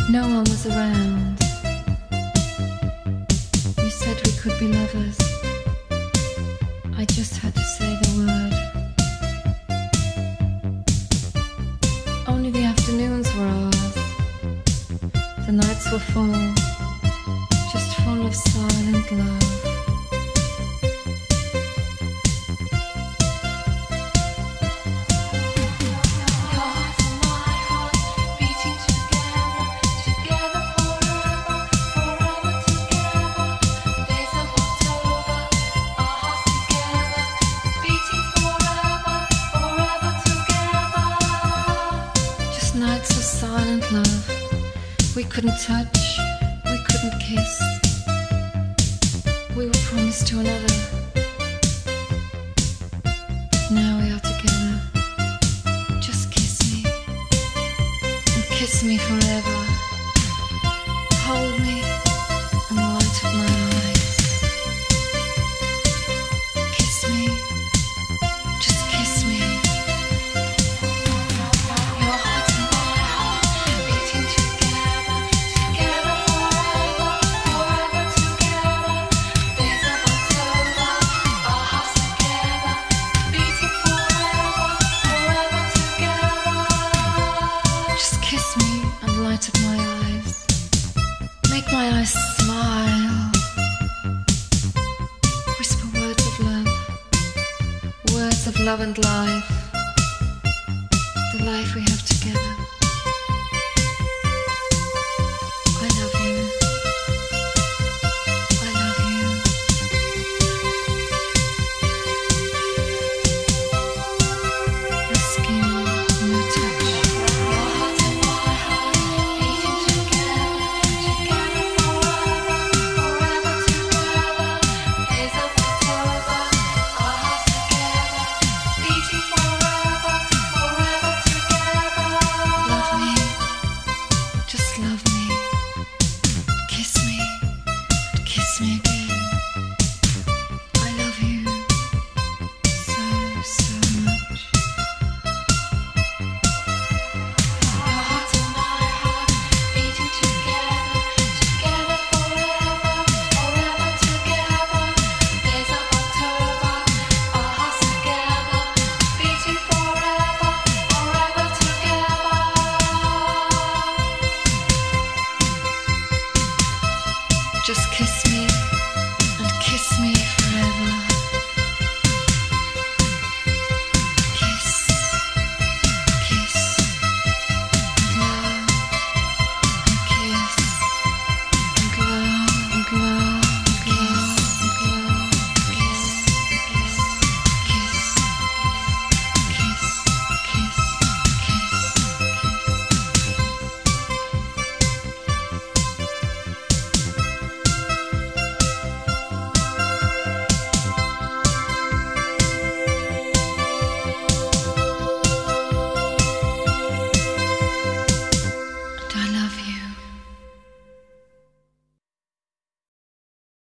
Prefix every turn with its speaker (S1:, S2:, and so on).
S1: No one was around. You said we could be lovers. I just had to say the word. Only the afternoons were ours. The nights were full, just full of silent love. Nights of silent love. We couldn't touch, we couldn't kiss. We were promised to another. Now we are together. Just kiss me, and kiss me forever. Hold me and light up my eyes. Kiss me, just kiss me. Light up my eyes, make my eyes smile, whisper words of love and life.